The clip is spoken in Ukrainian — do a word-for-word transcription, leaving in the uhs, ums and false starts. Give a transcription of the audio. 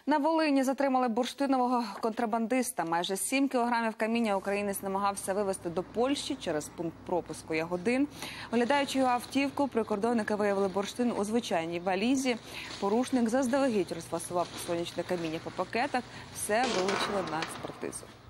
На Волині затримали бурштинового контрабандиста. Майже сім кілограмів каміння українець намагався вивезти до Польщі через пункт пропуску Ягодин. Оглядаючи його автівку, прикордонники виявили бурштин у звичайній валізі. Порушник заздалегідь розфасував сонячне каміння по пакетах. Все вилучили на експертизу.